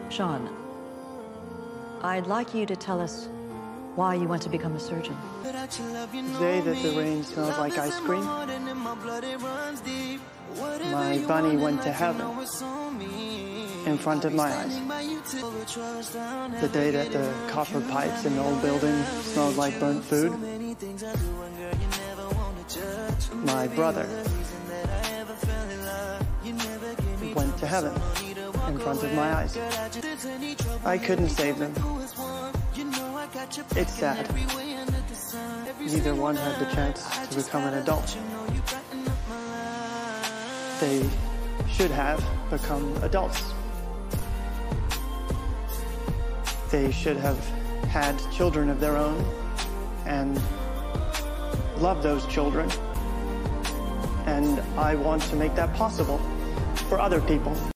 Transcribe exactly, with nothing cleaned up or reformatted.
Sean, I'd like you to tell us why you want to become a surgeon. The day that the rain smelled like ice cream, my bunny went to heaven in front of my eyes. The day that the copper pipes in the old building smelled like burnt food, my brother went to heaven in front of my eyes. I couldn't save them. It's sad. Neither one had the chance to become an adult. They should have become adults. They should have had children of their own and loved those children. And I want to make that possible for other people.